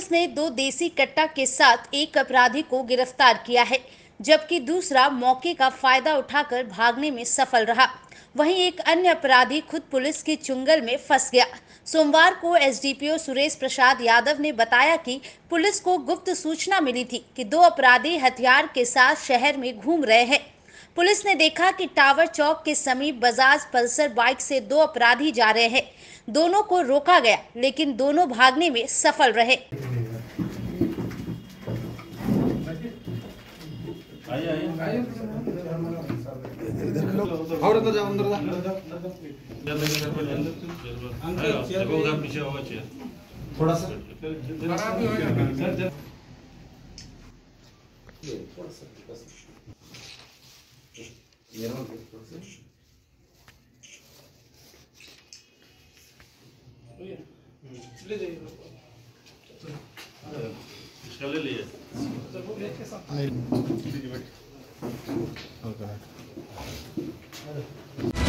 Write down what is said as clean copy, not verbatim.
Police ने 2 देसी कट्टा के साथ एक अपराधी को गिरफ्तार किया है, जबकि दूसरा मौके का फायदा उठाकर भागने में सफल रहा। वहीं एक अन्य अपराधी खुद पुलिस की चुंगल में फंस गया। सोमवार को एसडीपीओ सुरेश प्रसाद यादव ने बताया कि पुलिस को गुप्त सूचना मिली थी कि 2 अपराधी हथियार के साथ शहर में घूम रहे हैं। पुलिस ने देखा कि टावर चौक के समीप बजाज पल्सर बाइक से 2 अपराधी जा रहे हैं। दोनों को रोका गया, लेकिन दोनों भागने में सफल रहे। और अंदर जाओ, अंदर थोड़ा सा ले लिए नहीं